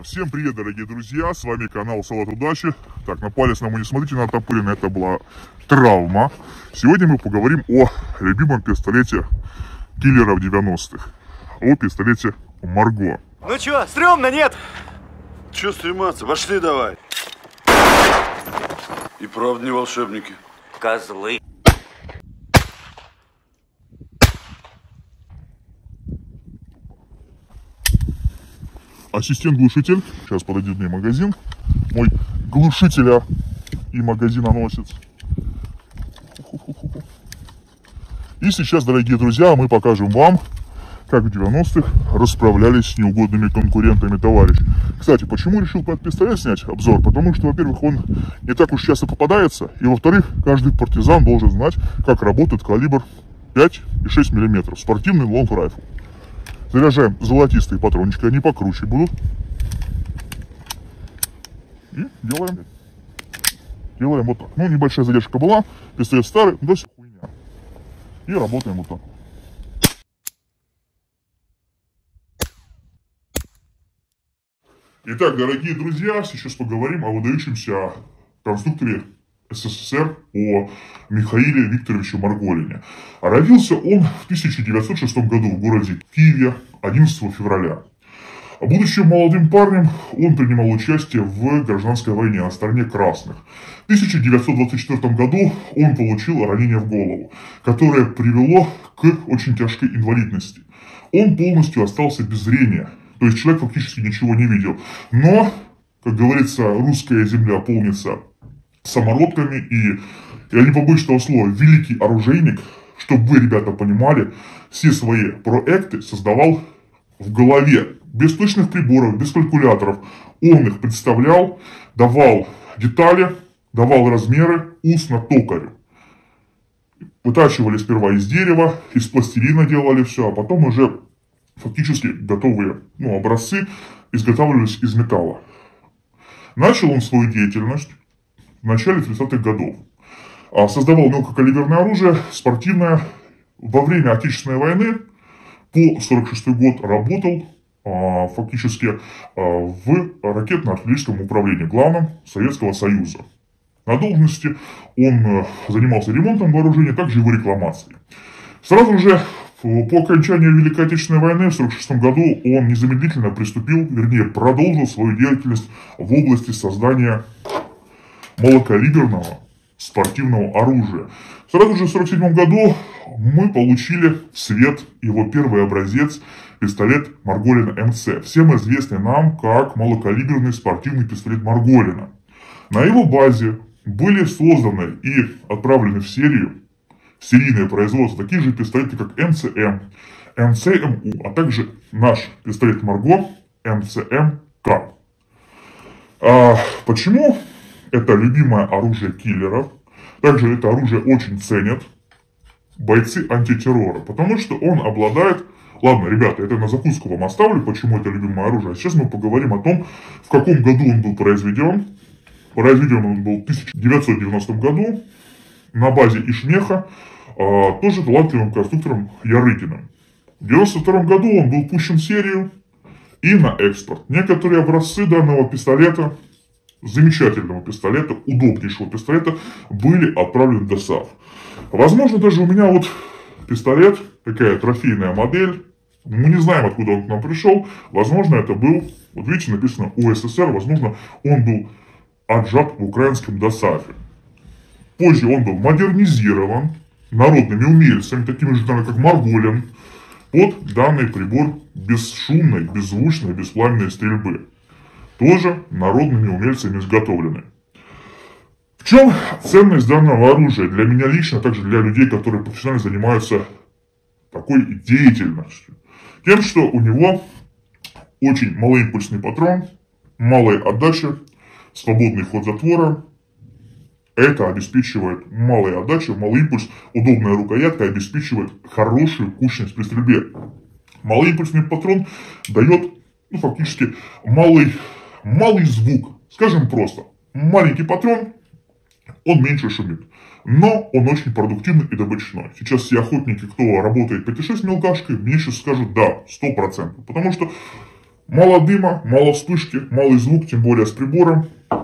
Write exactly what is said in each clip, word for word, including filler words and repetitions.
Всем привет, дорогие друзья, с вами канал Салат Удачи. Так, на палец нам не смотрите, на оттопыренный, это была травма. Сегодня мы поговорим о любимом пистолете киллеров девяностых, о пистолете Марго. Ну чё, стрёмно, нет? Чё стрематься? Пошли давай. И правда не волшебники. Козлы. Ассистент-глушитель. Сейчас подойдет мне магазин. Мой глушителя и магазиноносец. И сейчас, дорогие друзья, мы покажем вам, как в девяностых расправлялись с неугодными конкурентами товарищ. Кстати, почему решил под пистолет снять обзор? Потому что, во-первых, он не так уж часто попадается. И, во-вторых, каждый партизан должен знать, как работает калибр пять и шесть миллиметров. Спортивный лонг-райфл. Заряжаем золотистые патрончики, они покруче будут. И делаем. Делаем вот так. Ну, небольшая задержка была. Пистолет старый, но все хуйня. И работаем вот так. Итак, дорогие друзья, сейчас поговорим о выдающемся конструкторе СССР, о Михаиле Викторовиче Марголине. Родился он в тысяча девятьсот шестом году в городе Киеве одиннадцатого февраля. Будучи молодым парнем, он принимал участие в гражданской войне на стороне красных. В тысяча девятьсот двадцать четвёртом году он получил ранение в голову, которое привело к очень тяжкой инвалидности. Он полностью остался без зрения, то есть человек фактически ничего не видел. Но, как говорится, русская земля полнится самородками, и, я не побоюсь этого слова, великий оружейник, чтобы вы, ребята, понимали, все свои проекты создавал в голове, без точных приборов, без калькуляторов. Он их представлял, давал детали, давал размеры устно токарю. Вытачивали сперва из дерева, из пластилина делали все, а потом уже фактически готовые ну, образцы изготавливались из металла. Начал он свою деятельность в начале тридцатых годов. Создавал мелкокалиберное оружие, спортивное. Во время Отечественной войны по сорок шестой год работал фактически в ракетно-артиллерийском управлении, главном Советского Союза. На должности он занимался ремонтом вооружения, также его рекламацией. Сразу же по окончанию Великой Отечественной войны в сорок шестом году он незамедлительно приступил, вернее продолжил свою деятельность в области создания малокалиберного спортивного оружия. Сразу же в сорок седьмом году мы получили в свет его первый образец, пистолет Марголина эм цэ, всем известный нам как малокалиберный спортивный пистолет Марголина. На его базе были созданы и отправлены в серию, в серийное производство, такие же пистолеты, как эм цэ эм, эм цэ эм у, а также наш пистолет Марго эм цэ эм ка. А почему это любимое оружие киллеров? Также это оружие очень ценят бойцы антитеррора, потому что он обладает... Ладно, ребята, это на закуску вам оставлю, почему это любимое оружие. Сейчас мы поговорим о том, в каком году он был произведен. Произведен он был в тысяча девятьсот девяностом году на базе Ишмеха, а, тоже талантливым конструктором Ярыгиным. В девяносто втором году он был пущен в серию и на экспорт. Некоторые образцы данного пистолета, замечательного пистолета, удобнейшего пистолета, были отправлены в ДОСААФ. Возможно, даже у меня вот пистолет, такая трофейная модель, мы не знаем, откуда он к нам пришел. Возможно, это был, вот видите, написано у эс эс эр, возможно, он был отжат в украинском ДОСААФе. Позже он был модернизирован народными умельцами, такими же, как Марголин, под данный прибор бесшумной, беззвучной, беспламенной стрельбы. Тоже народными умельцами изготовлены. В чем ценность данного оружия для меня лично, а также для людей, которые профессионально занимаются такой деятельностью? Тем, что у него очень малоимпульсный патрон, малая отдача, свободный ход затвора. Это обеспечивает малая отдача, малый импульс, удобная рукоятка обеспечивает хорошую кучность при стрельбе. Малоимпульсный патрон дает ну, фактически малый, малый звук. Скажем просто, маленький патрон, он меньше шумит. Но он очень продуктивный и добычной. Сейчас все охотники, кто работает пять и шесть мелкашкой, мне сейчас скажут да, сто процентов. Потому что Мало дыма, мало вспышки, малый звук, тем более с прибором.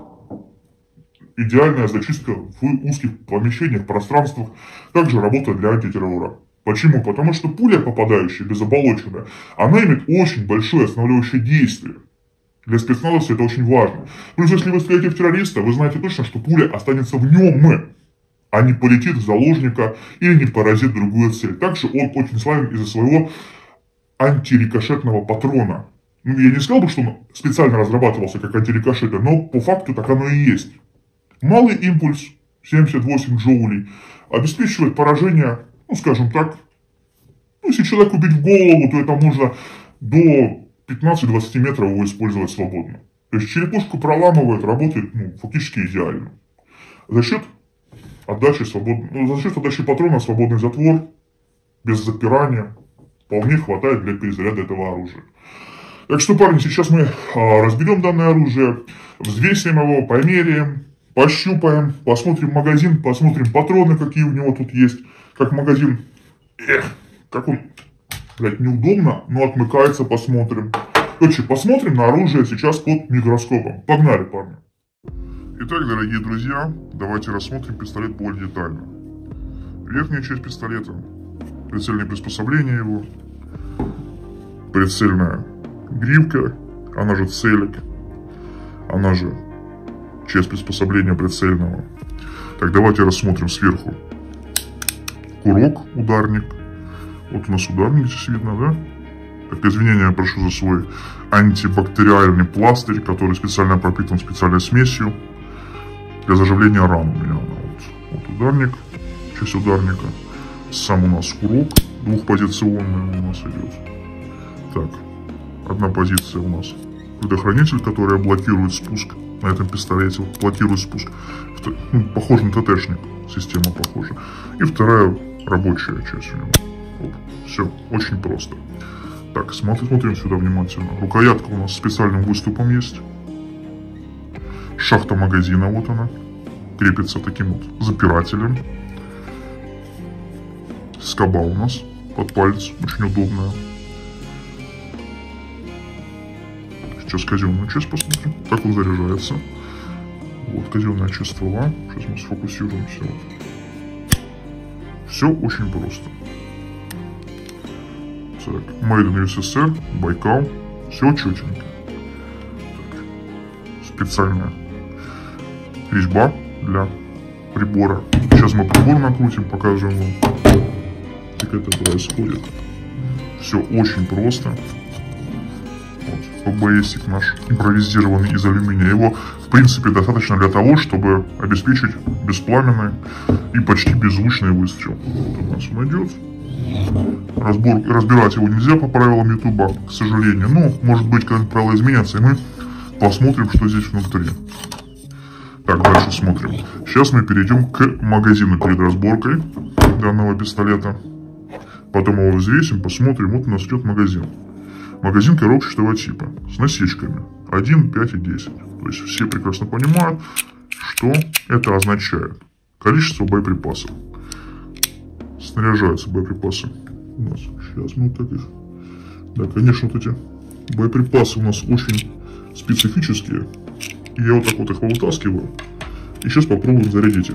Идеальная зачистка в узких помещениях, пространствах. Также работает для антитеррора. Почему? Потому что пуля, попадающая безоболоченная, она имеет очень большое останавливающее действие. Для спецназовца это очень важно. Плюс, если вы стреляете в террориста, вы знаете точно, что пуля останется в нем, а не полетит в заложника или не поразит другую цель. Также он очень славен из-за своего антирикошетного патрона. Ну, я не сказал бы, что он специально разрабатывался как антирикошетный, но по факту так оно и есть. Малый импульс, семьдесят восемь джоулей, обеспечивает поражение, ну, скажем так, ну, если человек убить в голову, то это можно до пятнадцати-двадцати метров его использовать свободно. То есть черепушку проламывает, работает, ну, фактически идеально. За счет отдачи свободно, ну, за счет отдачи патрона свободный затвор, без запирания, вполне хватает для перезаряда этого оружия. Так что, парни, сейчас мы а, разберем данное оружие, взвесим его, померяем, пощупаем, посмотрим магазин, посмотрим патроны, какие у него тут есть, как магазин, эх, как он, блядь, неудобно, но отмыкается, посмотрим. Короче, посмотрим на оружие сейчас под микроскопом. Погнали, парни. Итак, дорогие друзья, давайте рассмотрим пистолет более детально. Верхняя часть пистолета, прицельное приспособление его, прицельная гривка, она же целик, она же часть приспособления прицельного. Так, давайте рассмотрим сверху. Курок, ударник. Вот у нас ударник здесь видно, да? Так, извинения прошу за свой антибактериальный пластырь, который специально пропитан специальной смесью для заживления ран. У меня она вот, вот ударник, часть ударника. Сам у нас курок двухпозиционный у нас идет. Так, одна позиция у нас предохранитель, который блокирует спуск на этом пистолете, вот, блокирует спуск. Ну, похож на ТТшник, система похожа. И вторая рабочая часть у него. Вот. Все, очень просто. Так, смотрим, смотрим сюда внимательно. Рукоятка у нас с специальным выступом есть. Шахта магазина, вот она. Крепится таким вот запирателем. Скоба у нас под палец, очень удобная. Сейчас казенную часть посмотрим, как он заряжается. Вот казенная часть ствола. Сейчас мы сфокусируемся. Вот. Все очень просто. Так, Made in ю эс эс эр, Байкал. Все четенько. Так, специальная резьба для прибора. Сейчас мы прибор накрутим, покажем вам, как это происходит. Все очень просто. Вот, пэ бэ эсик наш импровизированный из алюминия. Его, в принципе, достаточно для того, чтобы обеспечить беспламенный и почти беззвучный выстрел. Вот у нас он идет. Разбор, разбирать его нельзя по правилам ютуба, к сожалению. Но, может быть, когда-нибудь правила изменятся, и мы посмотрим, что здесь внутри. Так, дальше смотрим. Сейчас мы перейдем к магазину перед разборкой данного пистолета. Потом его взвесим, посмотрим. Вот у нас идет магазин. Магазин коробчатого типа, с насечками один, пять и десять. То есть все прекрасно понимают, что это означает. Количество боеприпасов. Снаряжаются боеприпасы у нас. Сейчас мы вот так их... Да, конечно, вот эти боеприпасы у нас очень специфические. И я вот так вот их вытаскиваю. И сейчас попробуем зарядить их.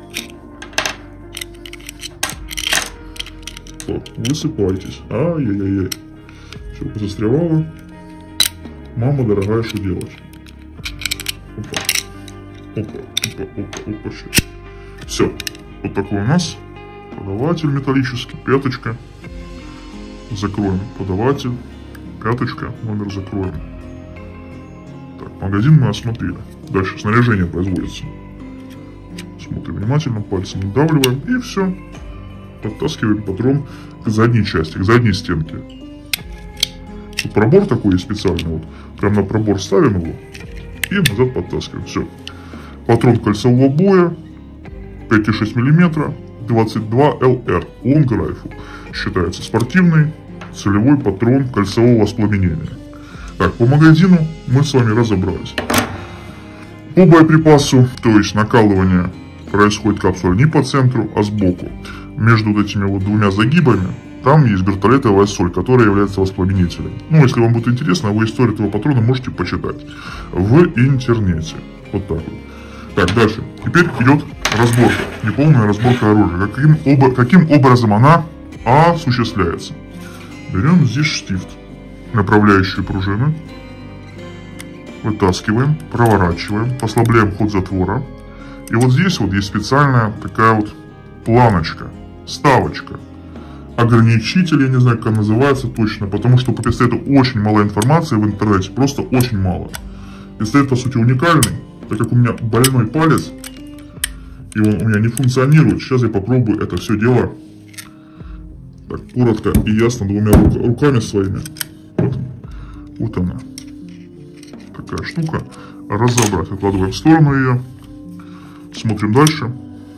Так, высыпайтесь. Ай-яй-яй-яй. Все, позастревало. Мама дорогая, что делать? Опа. Опа, опа, опа, опа. Сейчас. Все. Вот такой у нас подаватель металлический, пяточка. Закроем подаватель. Пяточка, номер закроем. Так, магазин мы осмотрели. Дальше снаряжение производится. Смотрим внимательно, пальцем надавливаем. И все. Подтаскиваем патрон к задней части, к задней стенке. Тут пробор такой есть специальный. Вот. Прям на пробор ставим его. И назад подтаскиваем. Все. Патрон кольцевого боя. пять и шесть миллиметра. двадцать два эл эр. Long Rifle. Считается спортивный целевой патрон кольцевого воспламенения. Так, по магазину мы с вами разобрались. По боеприпасу, то есть накалывание происходит капсула не по центру, а сбоку. Между вот этими вот двумя загибами там есть бертолетовая соль, которая является воспламенителем. Ну, если вам будет интересно, вы историю этого патрона можете почитать в интернете. Вот так вот. Так, дальше. Теперь идет разборка, неполная разборка оружия. Каким, оба, каким образом она осуществляется? Берем здесь штифт, направляющую пружины, вытаскиваем, проворачиваем, послабляем ход затвора. И вот здесь вот есть специальная такая вот планочка, ставочка, ограничитель, я не знаю, как она называется точно, потому что по пистолету очень мало информации в интернете, просто очень мало. Пистолет, по сути, уникальный, так как у меня больной палец, и он у меня не функционирует. Сейчас я попробую это все дело так коротко и ясно двумя руками своими. Вот, вот она, такая штука. Разобрать, откладываем в сторону ее. Смотрим дальше.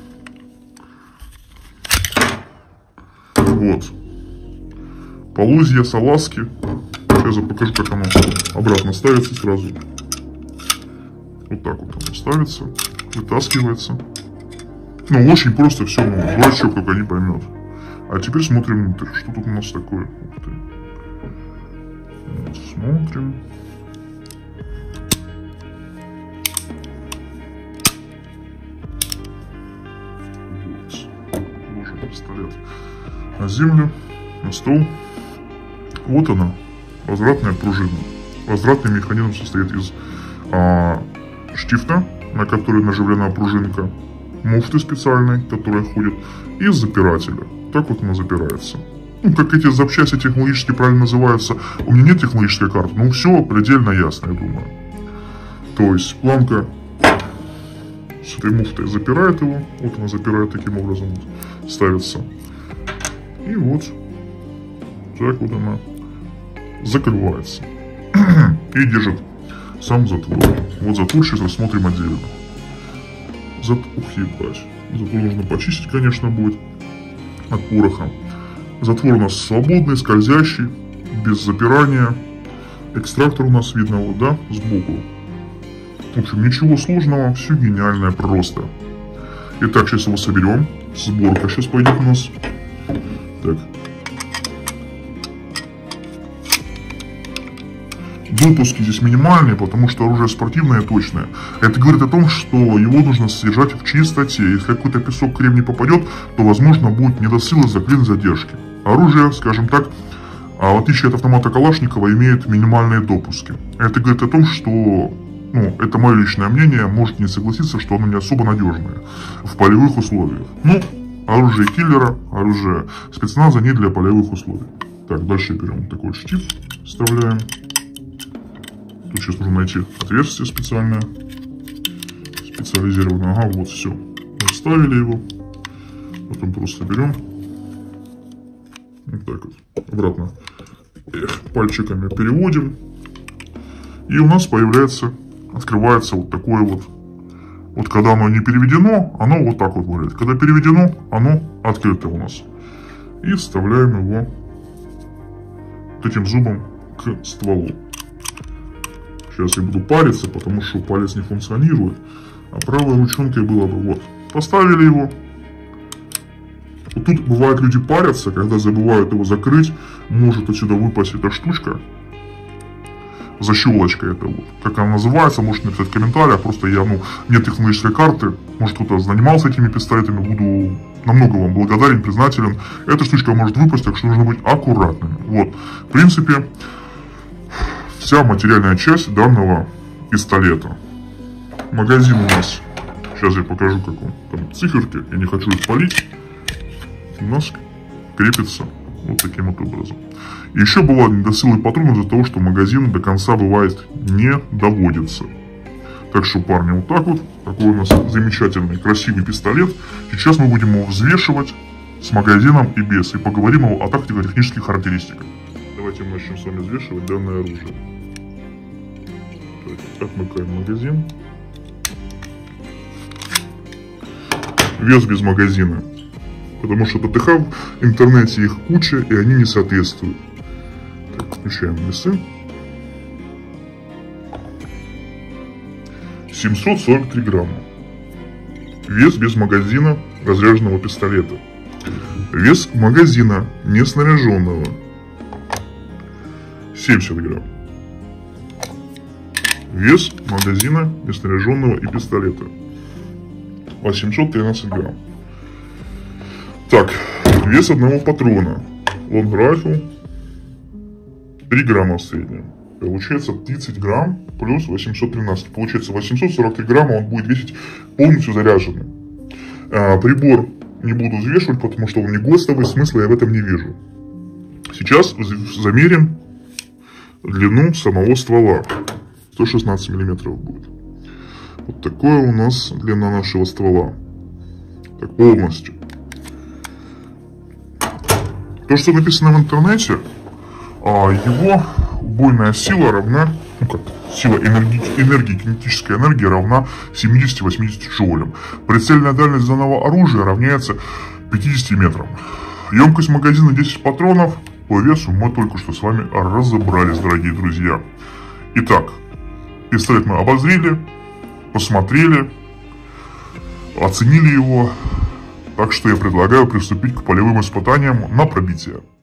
Вот. Полозья, салазки. Сейчас я покажу, как оно обратно ставится сразу. Вот так вот оно ставится. Вытаскивается. Ну, очень просто все, ну, дурачок только не поймет. А теперь смотрим внутрь. Что тут у нас такое? Ух ты. Вот, смотрим. Вот. Ложим пистолет на землю, на стол. Вот она, возвратная пружина. Возвратный механизм состоит из а, штифта, на который наживлена пружинка, муфты специальной, которая ходит, и запирателя. Так вот она запирается. Ну, как эти запчасти технологически правильно называются. У меня нет технологической карты, но все предельно ясно, я думаю. То есть планка с этой муфтой запирает его. Вот она запирает таким образом. Вот, ставится. И вот так вот она закрывается. И держит сам затвор. Вот затвор сейчас рассмотрим отдельно. Зат... Ух, ебать. Затвор нужно почистить, конечно, будет от пороха. Затвор у нас свободный, скользящий, без запирания. Экстрактор у нас видно вот, да, сбоку. В общем, ничего сложного, все гениальное просто. Итак, сейчас его соберем. Сборка сейчас пойдет у нас. Так. Допуски здесь минимальные, потому что оружие спортивное и точное. Это говорит о том, что его нужно содержать в чистоте. Если какой-то песок, кремний попадет, то, возможно, будет недосыл из-за клин задержки. Оружие, скажем так, в отличие от автомата Калашникова, имеет минимальные допуски. Это говорит о том, что, ну, это мое личное мнение, можете не согласиться, что оно не особо надежное в полевых условиях. Ну, оружие киллера, оружие спецназа не для полевых условий. Так, дальше берем такой штифт, вставляем. Тут сейчас нужно найти отверстие специальное, специализированное. Ага, вот все. Вставили его. Потом просто берем. Вот так вот. Обратно Эх, пальчиками переводим. И у нас появляется, открывается вот такое вот. Вот когда оно не переведено, оно вот так вот выглядит. Когда переведено, оно открыто у нас. И вставляем его вот этим зубом к стволу. Сейчас я буду париться, потому что палец не функционирует. А правой ручонкой было бы вот. Поставили его. Вот тут бывает люди парятся, когда забывают его закрыть. Может отсюда выпасть эта штучка. Защелочка это вот. Как она называется, можете написать в комментариях. Просто я, ну, нет технологической карты. Может кто-то занимался этими пистолетами. Буду намного вам благодарен, признателен. Эта штучка может выпасть, так что нужно быть аккуратными. Вот. В принципе, вся материальная часть данного пистолета. Магазин у нас, сейчас я покажу, как он, там циферки, я не хочу их палить, у нас крепится вот таким вот образом. И еще бывают недосылы патронов из-за того, что магазин до конца бывает не доводится. Так что, парни, вот так вот, такой у нас замечательный, красивый пистолет. Сейчас мы будем его взвешивать с магазином и без, и поговорим о тактико-технических характеристиках. Давайте мы начнем с вами взвешивать данное оружие. Так, отмыкаем магазин. Вес без магазина. Потому что ТТХ в интернете их куча, и они не соответствуют. Так, включаем весы. семьсот сорок три грамма. Вес без магазина разряженного пистолета. Вес магазина неснаряженного семьдесят грамм. Вес магазина неснаряженного и пистолета восемьсот тринадцать грамм. Так, вес одного патрона лонг-райфл три грамма в среднем. Получается тридцать грамм плюс восемьсот тринадцать. Получается восемьсот сорок три грамма он будет весить полностью заряженным. А, прибор не буду взвешивать, потому что он не ГОСТовый, смысла я в этом не вижу. Сейчас замерим длину самого ствола. сто шестнадцать миллиметров будет. Вот такое у нас длина нашего ствола. Так, полностью. То, что написано в интернете, его убойная сила равна, ну как, сила энергии, энергии, кинетическая энергия равна семидесяти-восьмидесяти джоулям. Прицельная дальность данного оружия равняется пятидесяти метрам. Емкость магазина десять патронов. По весу мы только что с вами разобрались, дорогие друзья. Итак, пистолет мы обозрели, посмотрели, оценили его. Так что я предлагаю приступить к полевым испытаниям на пробитие.